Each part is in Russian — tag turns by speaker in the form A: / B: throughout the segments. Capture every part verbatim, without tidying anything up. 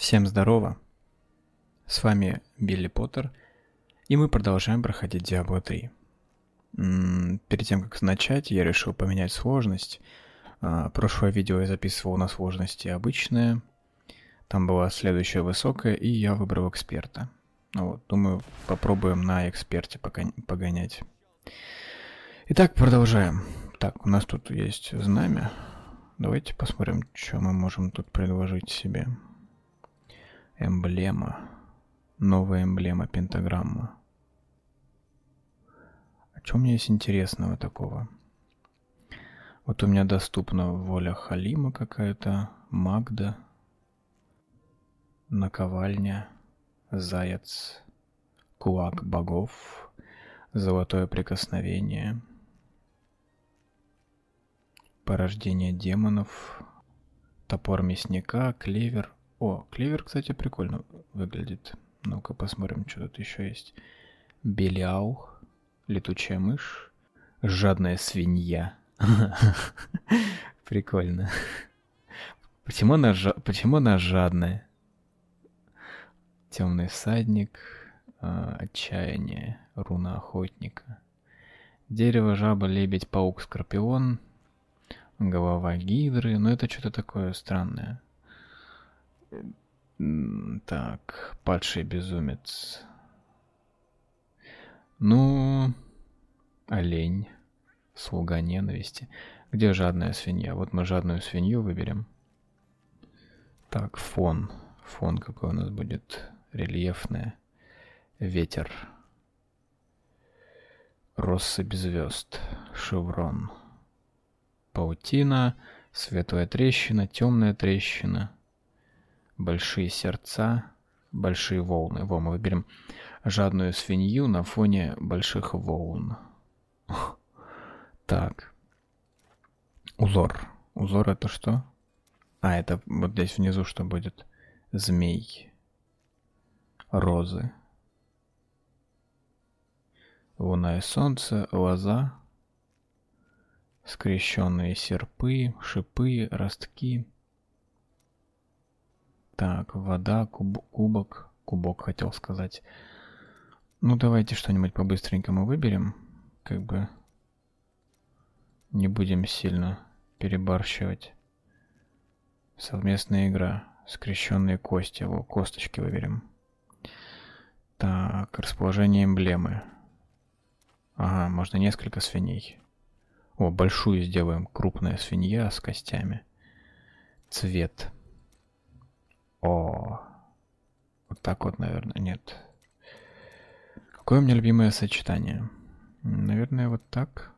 A: Всем здорово, с вами Билли Поттер, и мы продолжаем проходить Диабло три. М, Перед тем, как начать, я решил поменять сложность. А, Прошлое видео я записывал на сложности обычная, там была следующая высокая, и я выбрал эксперта. Ну вот, думаю, попробуем на эксперте пока- погонять. Итак, продолжаем. Так, у нас тут есть знамя. Давайте посмотрим, что мы можем тут предложить себе. Эмблема. Новая эмблема, пентаграмма. А что у меня есть интересного такого? Вот у меня доступна воля Халима какая-то, Магда, наковальня, заяц, кулак богов, золотое прикосновение, порождение демонов, топор мясника, клевер. О, клевер, кстати, прикольно выглядит. Ну-ка посмотрим, что тут еще есть. Белиал, летучая мышь, жадная свинья. Прикольно. Почему она, жа... Почему она жадная? Темный всадник, э, отчаяние, руна охотника. Дерево, жаба, лебедь, паук, скорпион, голова гидры. Ну это что-то такое странное. Так, падший безумец. Ну, олень, слуга ненависти. Где жадная свинья? Вот мы жадную свинью выберем. Так, фон. Фон какой у нас будет? Рельефный. Ветер. Россыпь звезд. Шеврон. Паутина. Светлая трещина. Темная трещина. Большие сердца. Большие волны. Во, мы выберем жадную свинью на фоне больших волн. Так. Узор. Узор это что? А, это вот здесь внизу что будет? Змей. Розы. Луна и солнце, лоза. Скрещенные серпы, шипы, ростки. Так, вода, куб, кубок. Кубок хотел сказать. Ну, давайте что-нибудь по-быстренькому выберем. Как бы не будем сильно перебарщивать. Совместная игра. Скрещенные кости. Во, косточки выберем. Так, расположение эмблемы. Ага, можно несколько свиней. О, большую сделаем. Крупная свинья с костями. Цвет. О, вот так вот, наверное, нет. Какое у меня любимое сочетание? Наверное, вот так.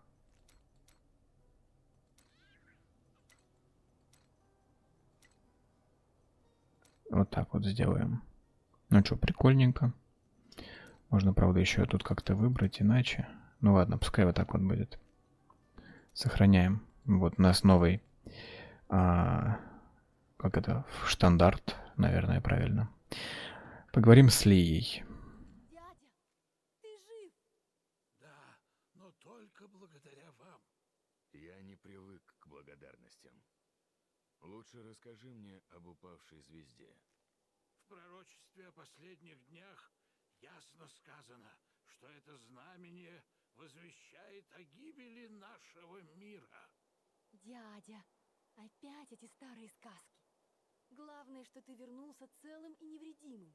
A: Вот так вот сделаем. Ну что, прикольненько. Можно, правда, еще тут как-то выбрать иначе. Ну ладно, пускай вот так вот будет. Сохраняем. Вот у нас новый, а, как это, штандарт, наверное, правильно. Поговорим с Лией.
B: Дядя, ты жив?
C: Да, но только благодаря вам.
D: Я не привык к благодарностям. Лучше расскажи мне об упавшей звезде.
C: В пророчестве о последних днях ясно сказано, что это знамение возвещает о гибели нашего мира.
B: Дядя, опять эти старые сказки. Главное, что ты вернулся целым и невредимым.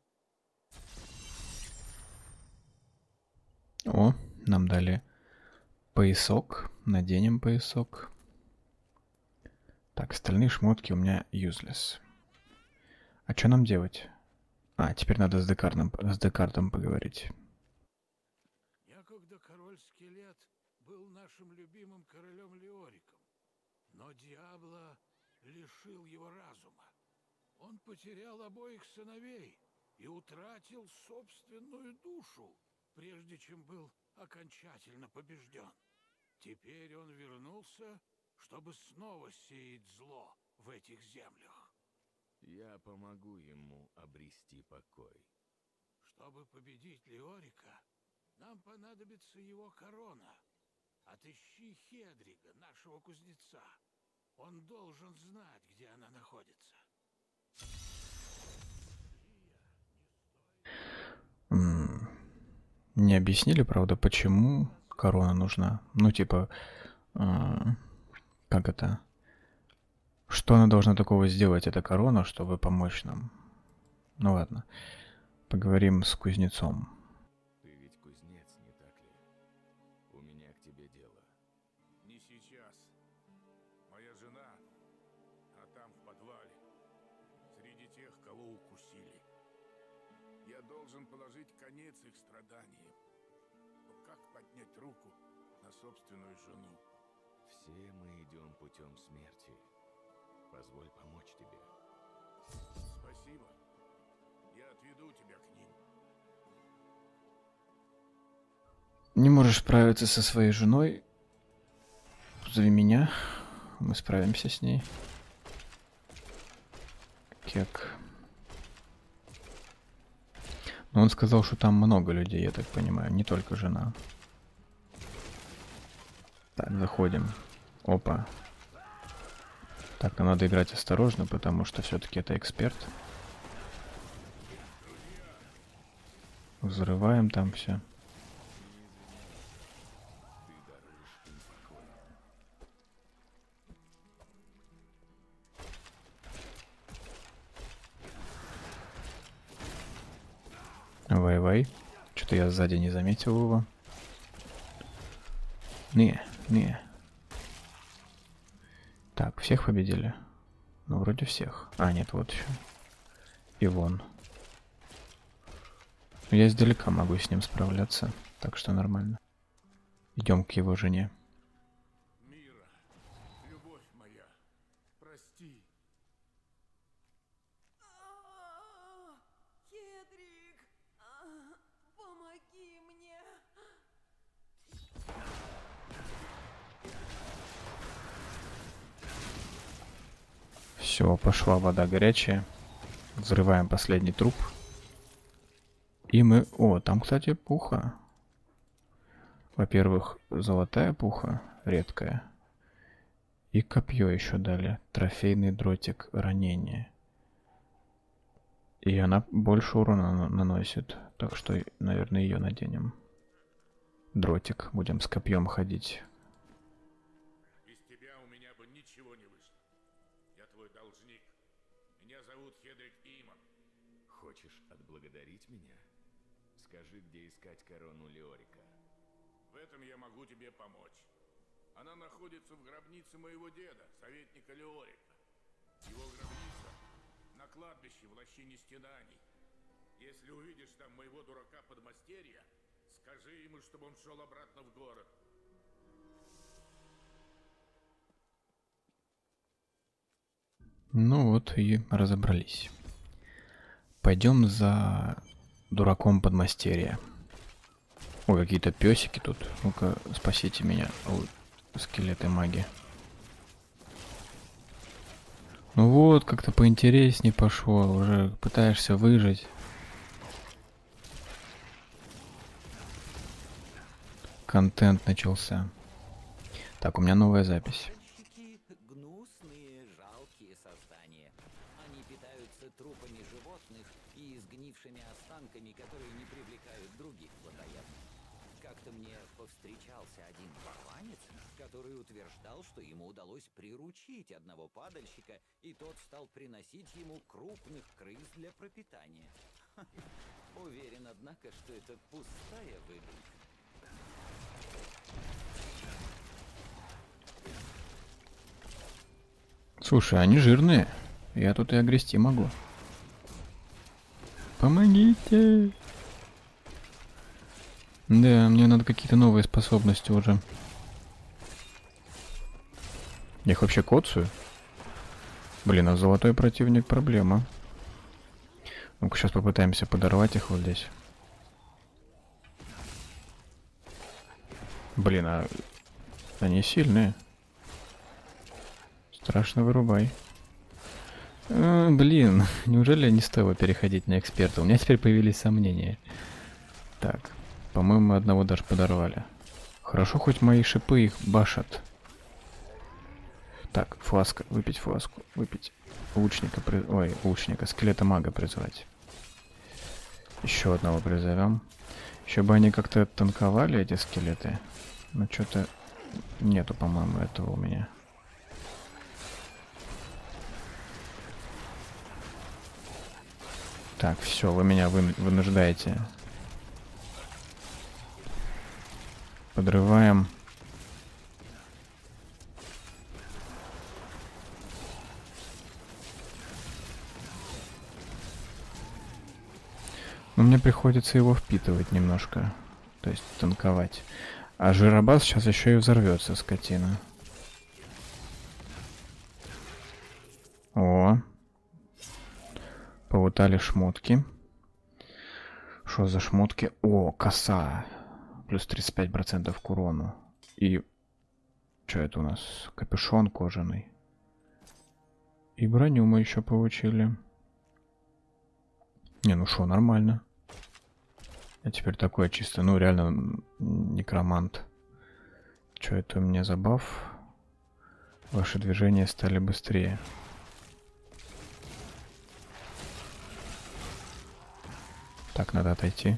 A: О, нам дали поясок. Наденем поясок. Так, остальные шмотки у меня useless. А что нам делать? А, теперь надо с Декартом, с Декартом поговорить.
C: Некогда король-скелет был нашим любимым королем Леориком, но Диабло лишил его разума. Он потерял обоих сыновей и утратил собственную душу, прежде чем был окончательно побежден. Теперь он вернулся, чтобы снова сеять зло в этих землях.
D: Я помогу ему обрести покой.
C: Чтобы победить Леорика, нам понадобится его корона. Отыщи Хедрига, нашего кузнеца. Он должен знать, где она находится.
A: Не объяснили, правда, почему корона нужна. Ну, типа, э, как это? Что она должна такого сделать, эта корона, чтобы помочь нам? Ну ладно, поговорим с кузнецом.
D: Ты ведь кузнец, не так ли? У меня к тебе дело.
C: Не сейчас. Моя жена, а там в подвале, среди тех, кого укусили. Я должен положить конец их страданиям. Но как поднять руку на собственную жену?
D: Все мы идем путем смерти. Позволь помочь тебе.
C: Спасибо. Я отведу тебя к ним.
A: Не можешь справиться со своей женой? Позови меня. Мы справимся с ней. Кек. Но он сказал, что там много людей, я так понимаю, не только жена. Так, заходим. Опа. Так, нам надо играть осторожно, потому что все-таки это эксперт. Взрываем там все. Вай-вай. Что-то я сзади не заметил его. Не, не. Так, всех победили? Ну, вроде всех. А, нет, вот еще. И вон. Я издалека могу с ним справляться, так что нормально. Идем к его жене.
C: Мира, любовь моя, прости.
B: Хедрик, помоги мне.
A: Все, пошла вода горячая. Взрываем последний труп. И мы... О, там, кстати, пуха. Во-первых, золотая пуха, редкая. И копье еще дали. Трофейный дротик ранения. И она больше урона наносит. Так что, наверное, ее наденем. Дротик. Будем с копьем ходить.
C: Без тебя у меня бы ничего не вышло. Я твой должник. Меня зовут Хедрик Иман.
D: Хочешь отблагодарить меня? Скажи, где искать корону Леорика.
C: В этом я могу тебе помочь. Она находится в гробнице моего деда, советника Леорика. Его гробница на кладбище в лощине стенаний. Если увидишь там моего дурака-подмастерья, скажи ему, чтобы он шел обратно в город.
A: Ну вот и разобрались. Пойдем за дураком подмастерья. Ой, какие-то песики тут. Ну-ка, спасите меня. Ой, скелеты маги. Ну вот, как-то поинтереснее пошло. Уже пытаешься выжить. Контент начался. Так, у меня новая запись.
E: Гнусные, жалкие создания. Они питаются трупами животных и изгнившими останками, которые не привлекают других плотоядных. Как-то мне повстречался один баранец, который утверждал, что ему удалось приручить одного падальщика, и тот стал приносить ему крупных крыс для пропитания. Уверен, однако, что это пустая выдумка.
A: Слушай, они жирные. Я тут и огрести могу. Помогите! Да, мне надо какие-то новые способности уже. Я их вообще коцаю? Блин, а золотой противник проблема. Ну-ка, сейчас попытаемся подорвать их вот здесь. Блин, а они сильные. Страшно вырубай. А, блин, неужели не стоило переходить на эксперта? У меня теперь появились сомнения. Так, по-моему, одного даже подорвали. Хорошо, хоть мои шипы их башат. Так, фласка, выпить фласку, выпить. Лучника, при... ой, лучника, скелета мага призвать. Еще одного призовем. Еще бы они как-то танковали, эти скелеты. Но что-то нету, по-моему, этого у меня. Так, все, вы меня вы, вынуждаете. Подрываем. Но мне приходится его впитывать немножко. То есть танковать. А жиробас сейчас еще и взорвется, скотина. О. Повытали шмотки. Что за шмотки? О, коса. Плюс тридцать пять процентов к урону. И... Что это у нас? Капюшон кожаный. И броню мы еще получили. Не, ну шо, нормально. А теперь такое чисто, ну реально некромант. Что это у меня за баф? Ваши движения стали быстрее. Так, надо отойти.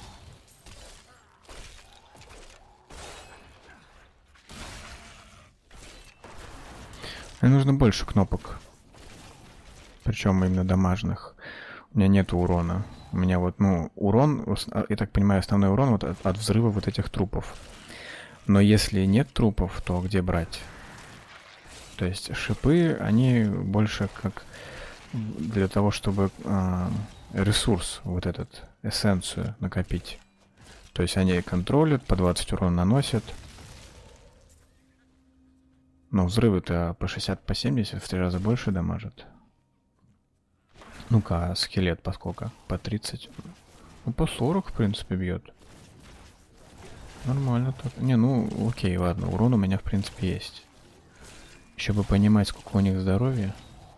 A: Мне нужно больше кнопок. Причем именно дамажных. У меня нет урона. У меня вот, ну, урон, я так понимаю, основной урон вот от, от взрыва вот этих трупов. Но если нет трупов, то где брать? То есть шипы, они больше как для того, чтобы э, ресурс, вот этот, эссенцию накопить. То есть они контролят, по двадцать урона наносят. Но взрывы-то по шестьдесят, по семьдесят, в три раза больше дамажат. Ну-ка, а скелет по сколько? По тридцать? Ну, по сорок, в принципе, бьет. Нормально так. Не, ну, окей, ладно, урон у меня, в принципе, есть. Еще бы понимать, сколько у них здоровья.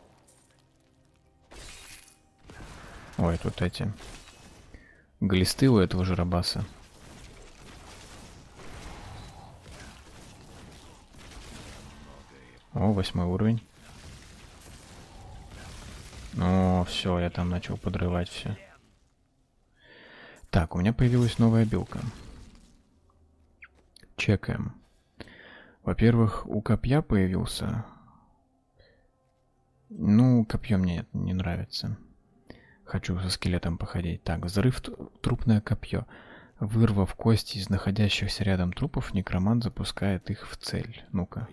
A: Ой, тут эти... глисты у этого жиробаса. О, восьмой уровень. О, все, я там начал подрывать все. Так, у меня появилась новая билка. Чекаем. Во-первых, у копья появился. Ну, копье мне не нравится. Хочу со скелетом походить. Так, взрыв трупное копье. Вырвав кости из находящихся рядом трупов, некромант запускает их в цель. Ну-ка.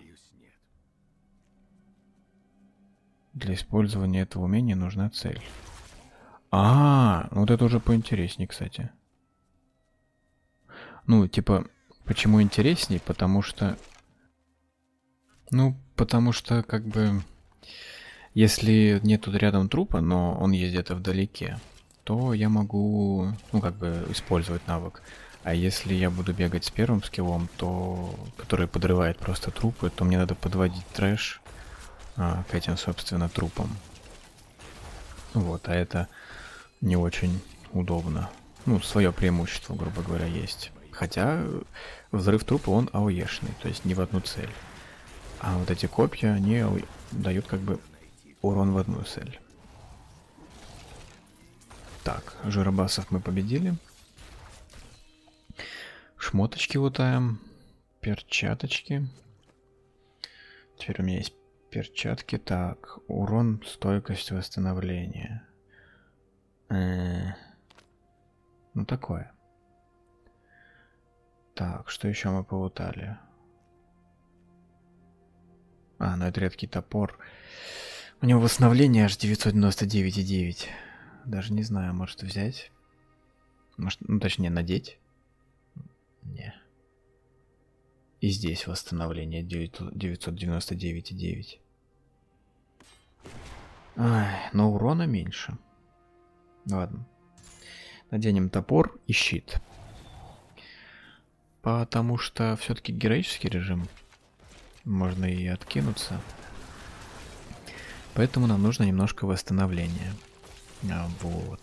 A: Для использования этого умения нужна цель. А, вот это уже поинтереснее, кстати. Ну, типа, почему интересней? Потому что... Ну, потому что, как бы... Если нету рядом трупа, но он есть где-то вдалеке, то я могу, ну, как бы, использовать навык. А если я буду бегать с первым скиллом, то... который подрывает просто трупы, то мне надо подводить трэш... А, к этим, собственно, трупам. Вот, а это не очень удобно. Ну, свое преимущество, грубо говоря, есть. Хотя взрыв трупа, он АОЕшный, то есть не в одну цель. А вот эти копья, они дают как бы урон в одну цель. Так, жиробасов мы победили. Шмоточки лутаем. Перчаточки. Теперь у меня есть перчатки. Так, урон, стойкость, восстановление. Э-э- ну, такое. Так, что еще мы полутали? А, ну это редкий топор. У него восстановление аж девятьсот девяносто девять и девять. Даже не знаю, может взять. Может, ну точнее, надеть. Не. И здесь восстановление девятьсот девяносто девять и девять. Ай, но урона меньше. Ладно. Наденем топор и щит. Потому что все-таки героический режим. Можно и откинуться. Поэтому нам нужно немножко восстановления. А, вот.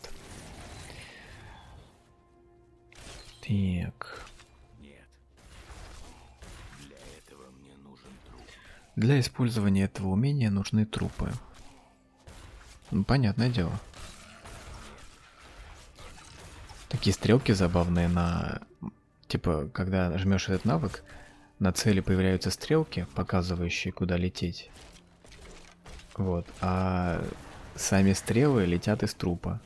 A: Так.
D: Нет. Для этого мне нужен труп.
A: Для использования этого умения нужны трупы. Ну, понятное дело. Так, такие стрелки забавные на... Типа, когда жмешь этот навык, на цели появляются стрелки, показывающие, куда лететь. Вот. А сами стрелы летят из трупа.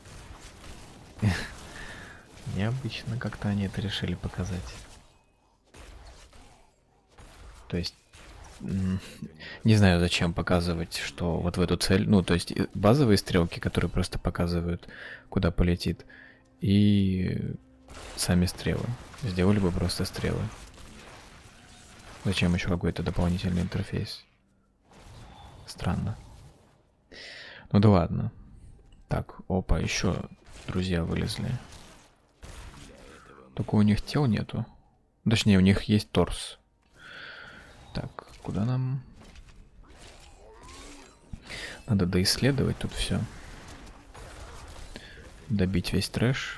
A: Необычно как-то они это решили показать. То есть, не знаю, зачем показывать, что вот в эту цель... Ну, то есть базовые стрелки, которые просто показывают, куда полетит, и сами стрелы. Сделали бы просто стрелы. Зачем еще какой-то дополнительный интерфейс? Странно. Ну да ладно. Так, опа, еще друзья вылезли. Только у них тел нету. Точнее, у них есть торс. Так, куда нам? Надо доисследовать тут все. Добить весь трэш.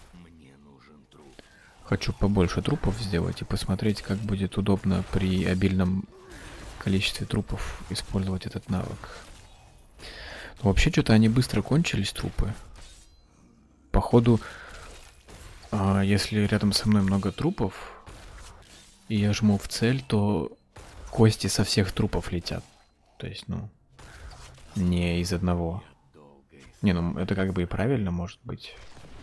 A: Хочу побольше трупов сделать и посмотреть, как будет удобно при обильном количестве трупов использовать этот навык. Но вообще, что-то они быстро кончились, трупы. Походу, а, если рядом со мной много трупов, и я жму в цель, то кости со всех трупов летят. То есть, ну, не из одного. Не, ну, это как бы и правильно, может быть.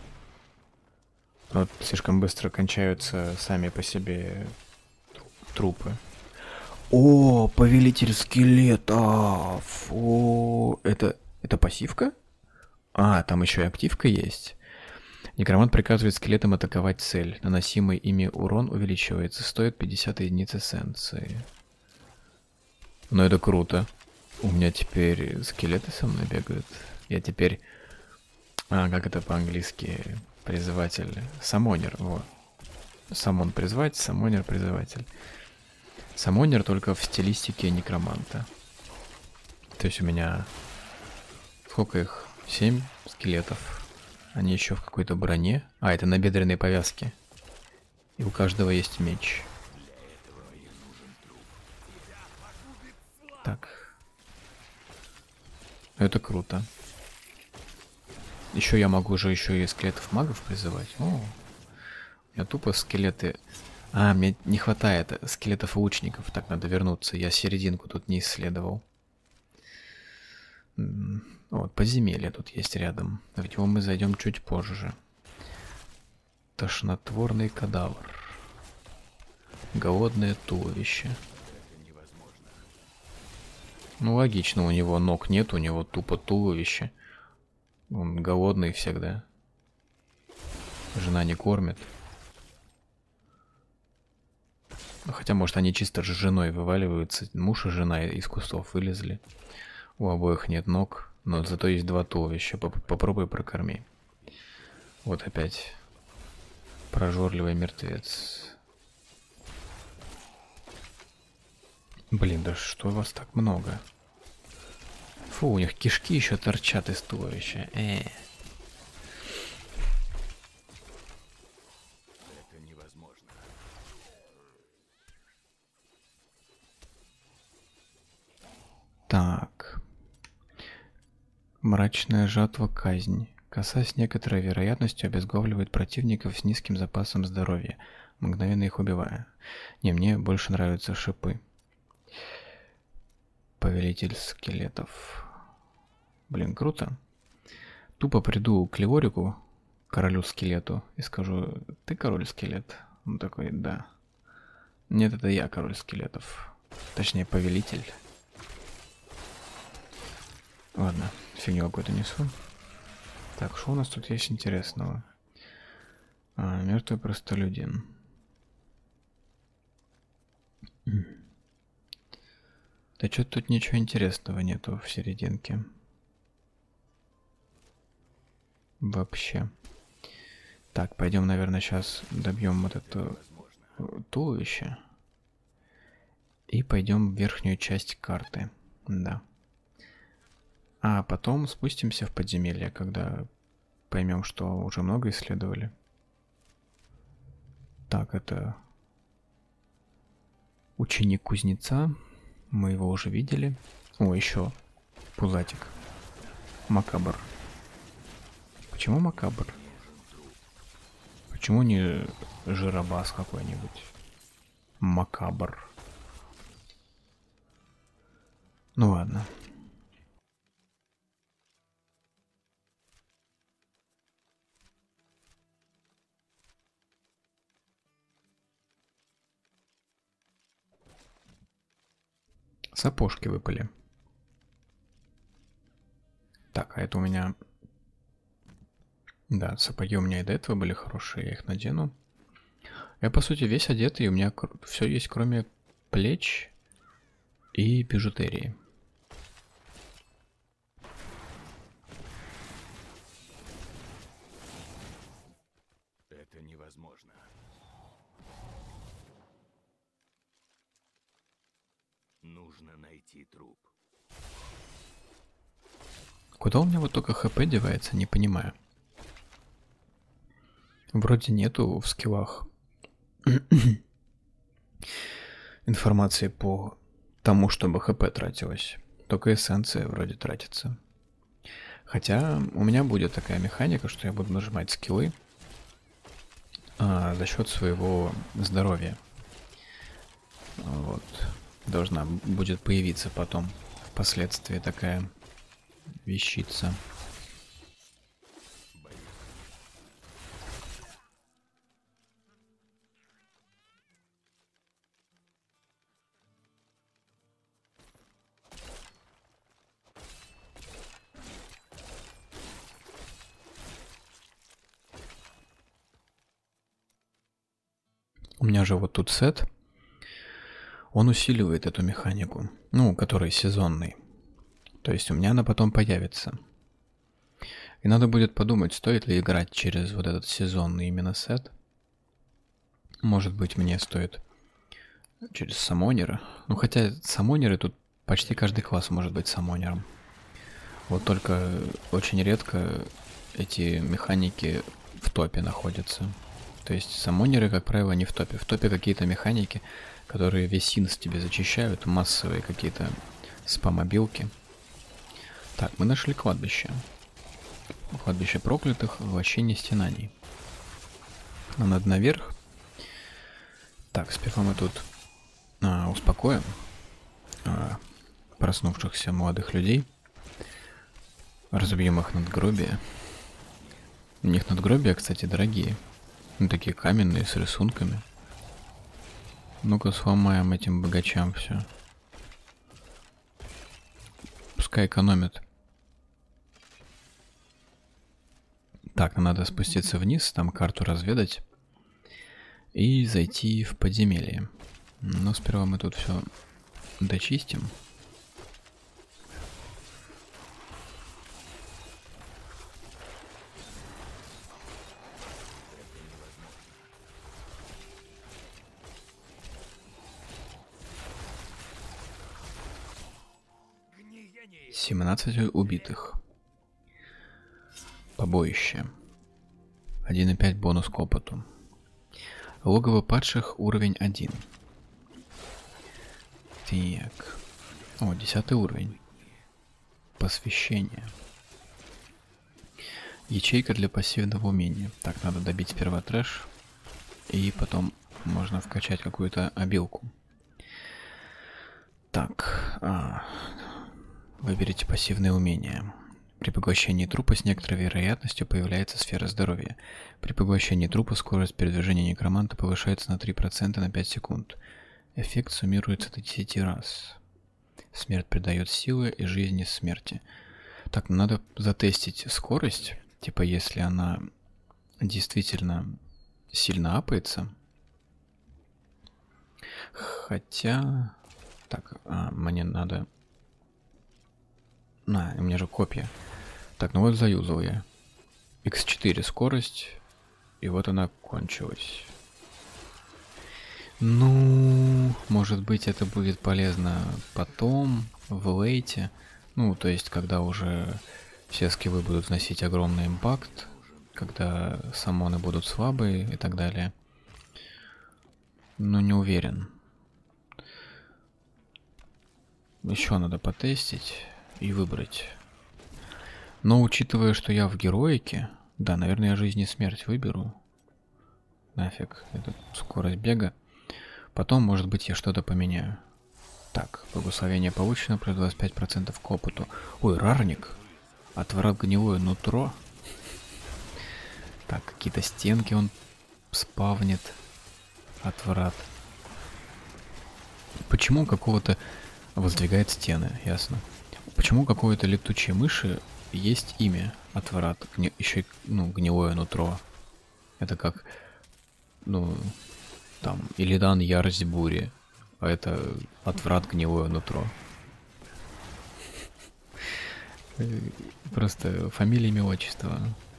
A: Но слишком быстро кончаются сами по себе трупы. О, повелитель скелетов! О, это, это пассивка? А, там еще и активка есть. Некромант приказывает скелетам атаковать цель. Наносимый ими урон увеличивается. Стоит пятьдесят единиц эссенции. Ну это круто. У меня теперь скелеты со мной бегают. Я теперь... А, как это по-английски? Призыватель. Самонер. Вот. Самон призвать, самонер призыватель. Самонер только в стилистике некроманта. То есть у меня... Сколько их? Семь скелетов. Они еще в какой-то броне. А, это набедренные повязки. И у каждого есть меч. Так. Это круто. Еще я могу же еще и скелетов магов призывать. О, у меня тупо скелеты... А, мне не хватает скелетов лучников. Так, надо вернуться. Я серединку тут не исследовал. Вот, подземелье тут есть рядом. В него мы зайдем чуть позже. Тошнотворный кадавр. Голодное туловище. Ну, логично, у него ног нет, у него тупо туловище. Он голодный всегда. Жена не кормит. Хотя, может, они чисто с женой вываливаются. Муж и жена из кустов вылезли. У обоих нет ног, но зато есть два туловища. Попробуй прокорми. Вот опять. Прожорливый мертвец. Блин, да что вас так много? Фу, у них кишки еще торчат из туловища. Э.
D: Это невозможно.
A: Так. Мрачная жатва казнь. Коса с некоторой вероятностью обезглавливает противников с низким запасом здоровья, мгновенно их убивая. Не, мне больше нравятся шипы. Повелитель скелетов. Блин, круто. Тупо приду к Леорику, королю скелету, и скажу: ты король скелет? Он такой: да. Нет, это я король скелетов. Точнее, повелитель. Ладно, фигню какую-то несу. Так, что у нас тут есть интересного? А, мертвый простолюдин. Да что-то тут ничего интересного нету в серединке. Вообще. Так, пойдем, наверное, сейчас добьем вот это туловище. И пойдем в верхнюю часть карты. Да. А потом спустимся в подземелье, когда поймем, что уже много исследовали. Так, это ученик кузнеца. Мы его уже видели. О, еще пузатик. Макабр. Почему макабр? Почему не жиробас какой-нибудь? Макабр. Ну ладно. Сапожки выпали. Так, а это у меня... Да, сапоги у меня и до этого были хорошие, я их надену. Я, по сути, весь одетый, и у меня все есть, кроме плеч и бижутерии.
D: Это невозможно. Нужно найти труп.
A: Куда у меня вот только хп девается, не понимаю. Вроде нету в скиллах информации по тому, чтобы хп тратилось. Только эссенция вроде тратится. Хотя у меня будет такая механика, что я буду нажимать скиллы а, за счет своего здоровья. Вот. Должна будет появиться потом впоследствии такая вещица. У меня же вот тут сет, он усиливает эту механику, ну, который сезонный. То есть у меня она потом появится. И надо будет подумать, стоит ли играть через вот этот сезонный именно сет. Может быть, мне стоит через самонера. Ну, хотя самонеры тут почти каждый класс может быть самонером. Вот только очень редко эти механики в топе находятся. То есть самонеры, как правило, не в топе. В топе какие-то механики, которые весь синс тебе зачищают, массовые какие-то спам-обилки. Так, мы нашли кладбище. Кладбище проклятых, воплощение стенаний. А надо наверх. Так, сперва мы тут а, успокоим а, проснувшихся молодых людей. Разобьем их надгробия. У них надгробия, кстати, дорогие. Ну, такие каменные, с рисунками. Ну-ка, сломаем этим богачам все. Пускай экономят. Так, надо спуститься вниз, там карту разведать. И зайти в подземелье. Но сперва мы тут все дочистим. семнадцать убитых. Побоище. один и пять бонус к опыту. Логово падших уровень один. Так. О, десятый уровень. Посвящение. Ячейка для пассивного умения. Так, надо добить сперва трэш. И потом можно вкачать какую-то обилку. Так. А... Выберите пассивные умения. При поглощении трупа с некоторой вероятностью появляется сфера здоровья. При поглощении трупа скорость передвижения некроманта повышается на три процента на пять секунд. Эффект суммируется до десяти раз. Смерть придает силы и жизни смерти. Так, надо затестить скорость. Типа, если она действительно сильно апается. Хотя... Так, а, мне надо... На, у меня же копья. Так, ну вот заюзал я. икс четыре скорость. И вот она кончилась. Ну, может быть, это будет полезно потом, в лейте. Ну, то есть, когда уже все скиллы будут вносить огромный импакт. Когда самоны будут слабые и так далее. Но не уверен. Еще надо потестить и выбрать. Но учитывая, что я в героике, да, наверное, я жизнь и смерть выберу. нафиг эту скорость бега. Потом, может быть, я что-то поменяю. Так, благословение получено, плюс двадцать пять процентов к опыту. Ой, рарник. Отврат гнилое нутро. Так, какие-то стенки он спавнит. Отврат. Почему какого-то воздвигает стены, ясно. Почему какой-то летучей мыши есть имя Отврат, Гни... еще и, ну, гнилое нутро. Это как, ну, там, Илидан Ярость Бури, а это Отврат гнилое нутро. Просто фамилия, имя, отчество.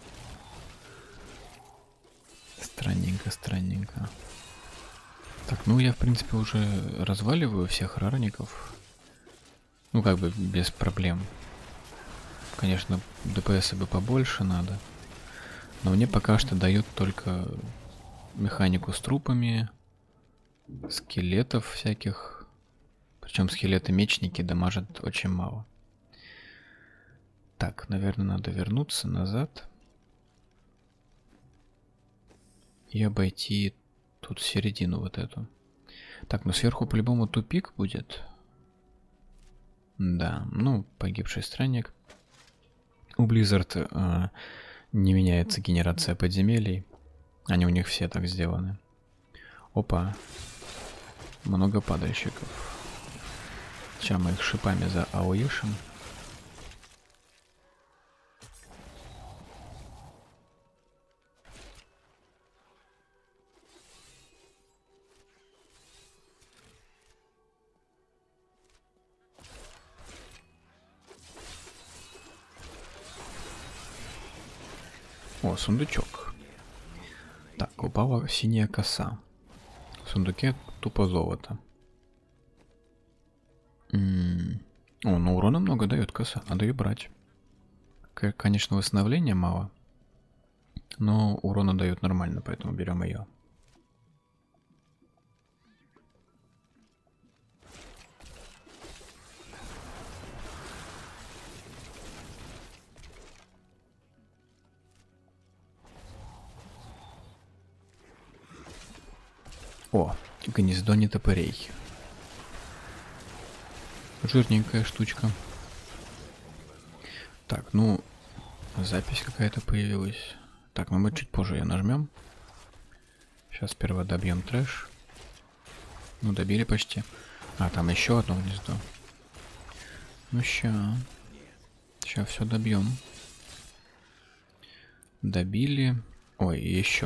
A: Странненько, странненько. Так, ну я в принципе уже разваливаю всех рарников. Ну как бы без проблем. Конечно, ДПС бы побольше надо. Но мне пока что дают только механику с трупами, скелетов всяких. Причем скелеты-мечники дамажат очень мало. Так, наверное, надо вернуться назад. И обойти тут середину вот эту. Так, ну сверху по-любому тупик будет. Да, ну, погибший странник. У Blizzard э, не меняется генерация подземелий. Они у них все так сделаны. Опа. Много падальщиков. Сейчас мы их шипами заауешим. О, сундучок. Так, упала синяя коса. В сундуке тупо золото. М-м-м. О, ну урона много дает коса, надо ее брать. К- конечно, восстановления мало, но урона дает нормально, поэтому берем ее. О, гнездо нетопырей. Жирненькая штучка. Так, ну, запись какая-то появилась. Так, ну мы чуть позже ее нажмем. Сейчас сперва добьем трэш. Ну, добили почти. А, там еще одно гнездо. Ну, ща. Ща все добьем. Добили. Ой, еще.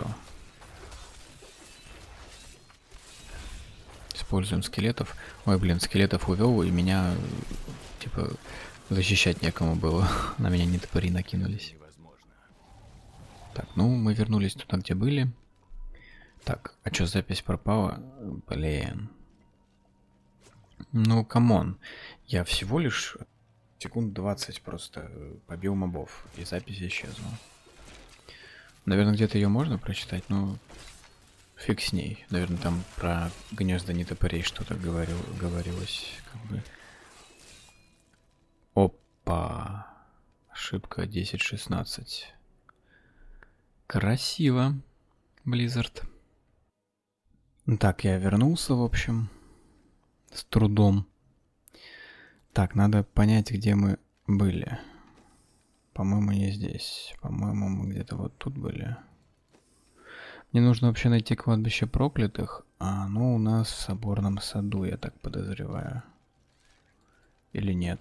A: Используем скелетов. Ой, блин, скелетов увел, и меня, типа, защищать некому было. На меня нетопыри накинулись. Так, ну, мы вернулись туда, где были. Так, а что, запись пропала? Блин. Ну, камон. Я всего лишь секунд двадцать просто побил мобов, и запись исчезла. Наверное, где-то ее можно прочитать, но... Фиг с ней. Наверное, там про гнезда нетопырей что-то говорил, говорилось. Как бы. Опа. Ошибка десять шестнадцать. Красиво, Blizzard. Так, я вернулся, в общем. С трудом. Так, надо понять, где мы были. По-моему, не здесь. По-моему, мы где-то вот тут были. Мне нужно вообще найти кладбище проклятых, а оно у нас в соборном саду, я так подозреваю. Или нет?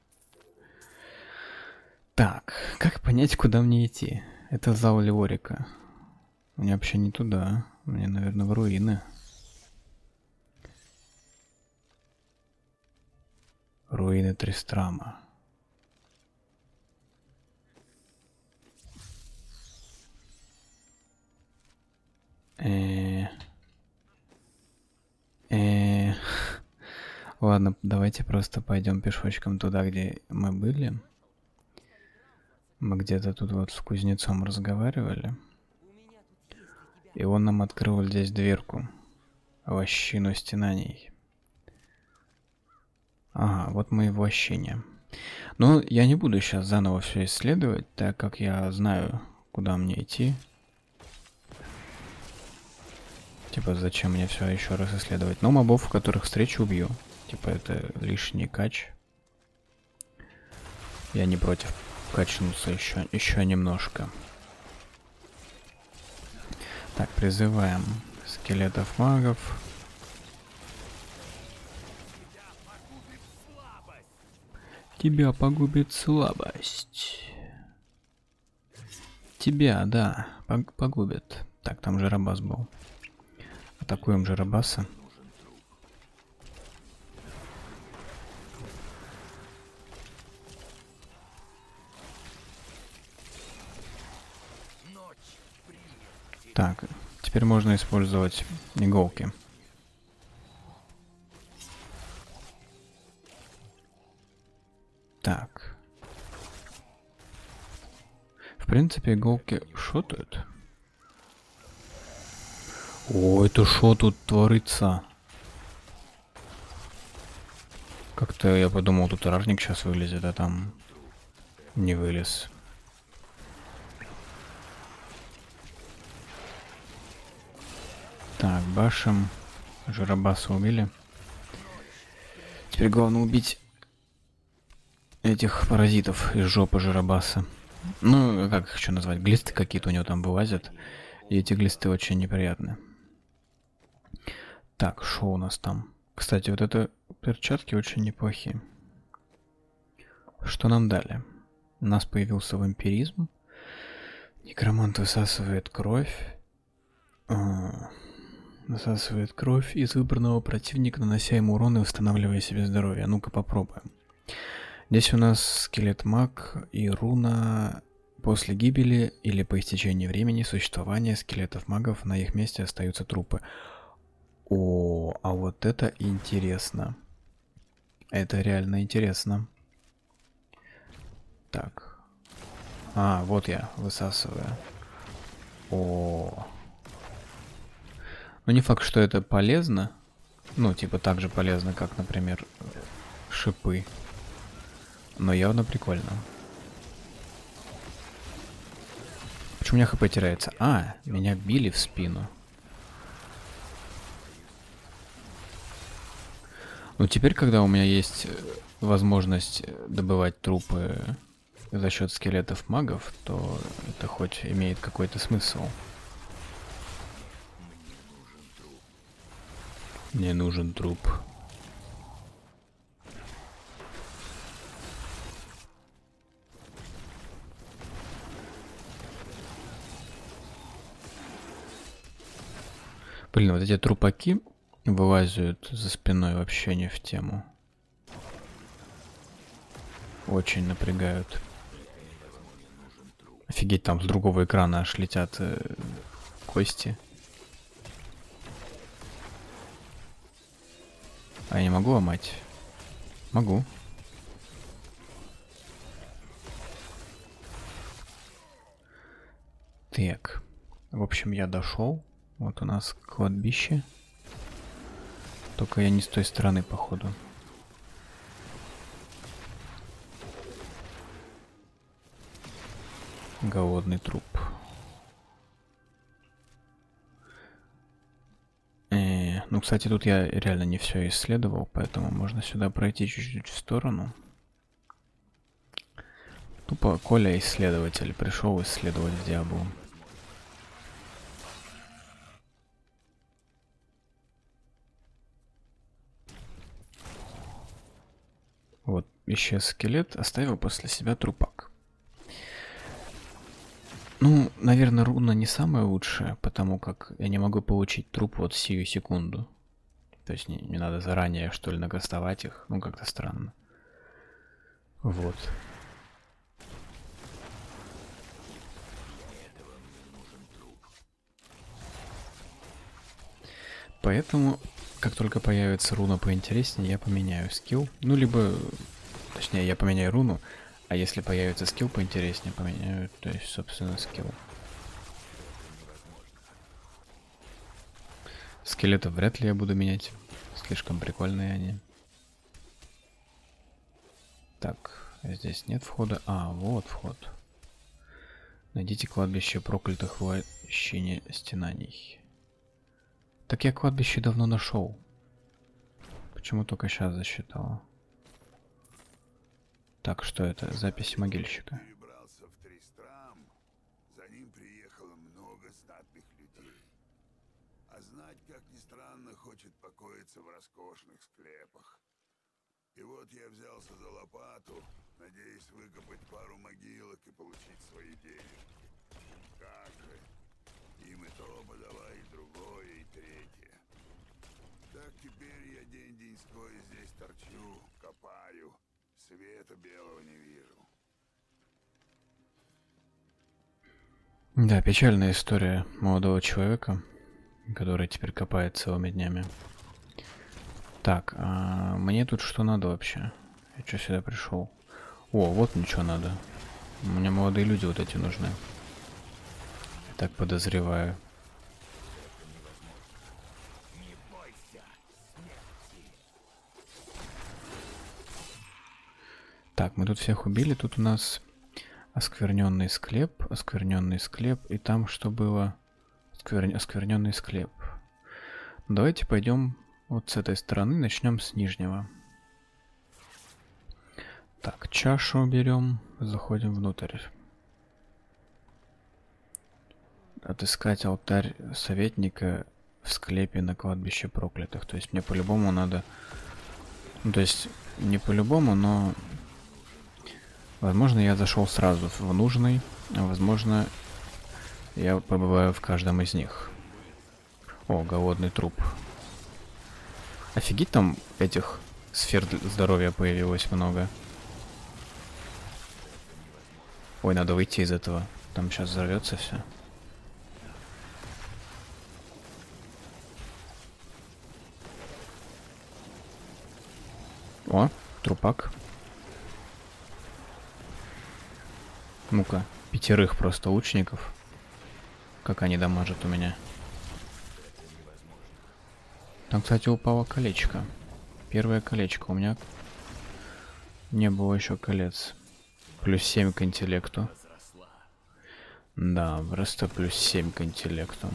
A: Так, как понять, куда мне идти? Это зал Леорика. Мне вообще не туда. Мне, наверное, в руины. Руины Тристрама. Э, э, ладно, давайте просто пойдем пешочком туда, где мы были. Мы где-то тут вот с кузнецом разговаривали. И он нам открыл здесь дверку. Лощину стенаний. Ага, вот мы и в лощине. Но я не буду сейчас заново все исследовать, так как я знаю, куда мне идти. Типа, зачем мне все еще раз исследовать? Но мобов, которых встречу, убью. Типа, это лишний кач. Я не против качнуться еще, еще немножко. Так, призываем скелетов магов. Тебя погубит слабость. Тебя, да, погубит. Так, там Жарабас был. Атакуем Жарабаса. Так, теперь можно использовать иголки. Так. В принципе, иголки шотают. О, это шо тут творится? Как-то я подумал, тут ражник сейчас вылезет, а там не вылез. Так, башим. Жарабаса убили. Теперь главное убить этих паразитов из жопы Жарабаса. Ну, как их еще назвать? Глисты какие-то у него там вылазят. И эти глисты очень неприятны. Так, что у нас там? Кстати, вот это перчатки очень неплохие. Что нам дали? У нас появился вампиризм. Некромант высасывает кровь. А, высасывает кровь из выбранного противника, нанося ему урон и восстанавливая себе здоровье. Ну-ка попробуем. Здесь у нас скелет маг и руна. После гибели или по истечении времени существования скелетов магов на их месте остаются трупы. О, а вот это интересно. Это реально интересно. Так. А, вот я высасываю. О. Ну не факт, что это полезно. Ну, типа так же полезно, как, например, шипы. Но явно прикольно. Почему у меня хп теряется? А, меня били в спину. Ну теперь, когда у меня есть возможность добывать трупы за счет скелетов магов, то это хоть имеет какой-то смысл. Мне нужен труп. Блин, вот эти трупаки вылазят за спиной вообще не в тему. Очень напрягают. Офигеть, там с другого экрана аж летят э, кости. А я не могу ломать? Могу. Так. В общем, я дошел. Вот у нас кладбище. Только я не с той стороны, походу. Голодный труп. Э, ну, кстати, тут я реально не все исследовал, поэтому можно сюда пройти чуть-чуть в сторону. Тупо Коля исследователь пришел исследовать Диаблу. Вот, исчез скелет, оставил после себя трупак. Ну, наверное, руна не самая лучшая, потому как я не могу получить труп вот сию секунду. То есть не, не надо заранее, что ли, нагастовать их. Ну, как-то странно. Вот. Поэтому, как только появится руна поинтереснее, я поменяю скилл. Ну, либо, точнее, я поменяю руну, а если появится скилл поинтереснее, поменяю, то есть, собственно, скилл. Скелетов вряд ли я буду менять. Слишком прикольные они. Так, здесь нет входа. А, вот вход. Найдите кладбище проклятых в лощине стенаний. Так я кладбище давно нашел. Почему только сейчас засчитала? Так, что это? Запись могильщика.
F: Перебрался в Тристрам, за ним приехало много знатных людей. А знать, как ни странно, хочет покоиться в роскошных склепах. И вот я взялся за лопату, надеясь выкопать пару могилок и получить свои денежки. Как же? Им и то подавай, и другое, и третье. Так теперь я день-деньской здесь торчу, копаю. Света белого не вижу.
A: Да, печальная история молодого человека, который теперь копает целыми днями. Так, а мне тут что надо вообще? Я что сюда пришел? О, вот ничего надо. Мне молодые люди вот эти нужны. Я так подозреваю. Так, мы тут всех убили. Тут у нас оскверненный склеп, оскверненный склеп, и там что было? Осквер... Оскверненный склеп. Давайте пойдем вот с этой стороны, начнем с нижнего. Так, чашу берем, заходим внутрь. Отыскать алтарь советника в склепе на кладбище проклятых. То есть мне по-любому надо... Ну, то есть не по-любому, но... Возможно, я зашел сразу в нужный, а возможно, я побываю в каждом из них. О, голодный труп. Офигеть, там этих сфер здоровья появилось много. Ой, надо выйти из этого. Там сейчас взорвется все. О, трупак. Ну-ка, пятерых просто лучников. Как они дамажат у меня. Там, кстати, упало колечко. Первое колечко. У меня не было еще колец. Плюс семь к интеллекту. Да, просто плюс семь к интеллекту.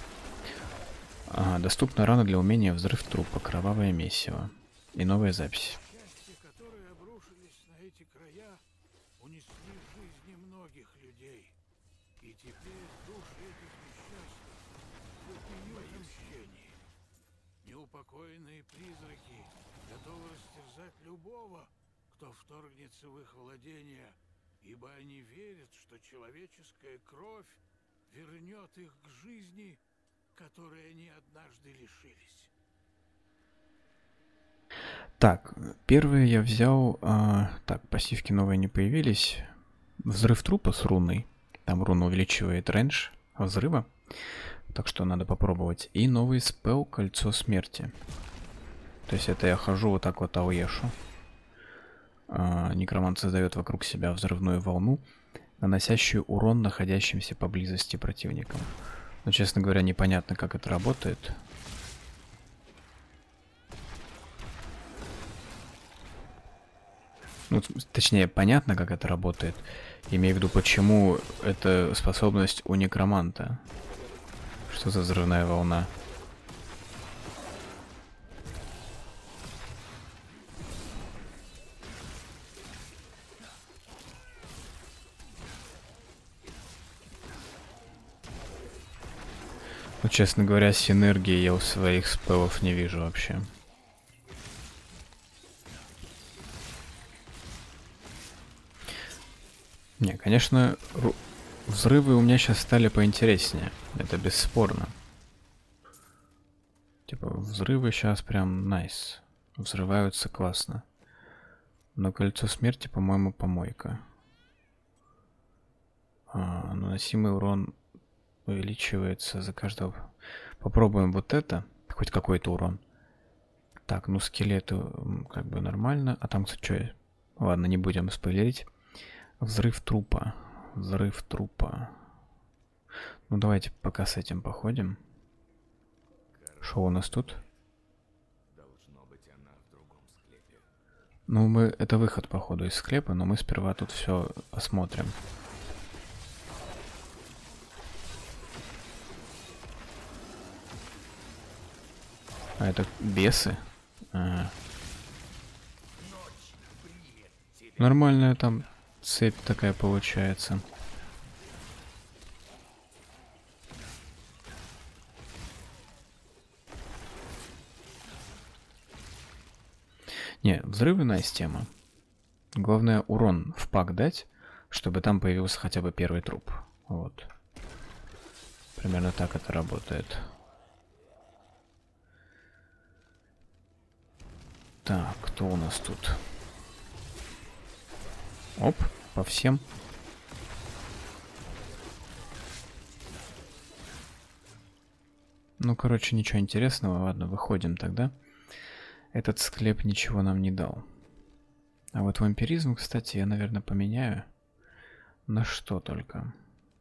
A: Ага, доступна рана для умения взрыв трупа, кровавое месиво. И новая запись.
C: Счастье, которые обрушились на эти края, унесли жизни многих людей. И теперь души этих несчастных вопиют о мщении. Неупокоенные призраки готовы растерзать любого, кто вторгнется в их владения, ибо они верят, что человеческая кровь вернет их к жизни, которой они однажды лишились.
A: Так, первые я взял... А, так, пассивки новые не появились. Взрыв трупа с руной. Там руна увеличивает рейндж взрыва. Так что надо попробовать. И новый спел Кольцо Смерти. То есть это я хожу вот так вот ауешу. А, некромант создает вокруг себя взрывную волну, наносящую урон находящимся поблизости противникам. Но, честно говоря, непонятно, как это работает. Ну, точнее, понятно, как это работает. Имею в виду, почему это способность у некроманта. Что за взрывная волна? Ну, честно говоря, синергии я у своих спеллов не вижу вообще. Не, конечно, взрывы у меня сейчас стали поинтереснее. Это бесспорно. Типа, взрывы сейчас прям найс. Взрываются классно. Но Кольцо Смерти, по-моему, помойка. А, наносимый урон увеличивается за каждого. Попробуем вот это. Хоть какой-то урон. Так, ну скелеты как бы нормально. А там, кстати, что? Ладно, не будем спойлерить. Взрыв трупа. Взрыв трупа. Ну давайте пока с этим походим. Что у нас тут?
D: Должно быть, она в другом склепе.
A: Ну мы... Это выход, походу, из склепа, но мы сперва тут все посмотрим. А это бесы? Ага. Нормальная там цепь такая получается. Не, взрывная тема. Главное урон в пак дать, чтобы там появился хотя бы первый труп. Вот. Примерно так это работает. Так, кто у нас тут? Оп, по всем. Ну, короче, ничего интересного. Ладно, выходим тогда. Этот склеп ничего нам не дал. А вот вампиризм, кстати, я, наверное, поменяю. На что только.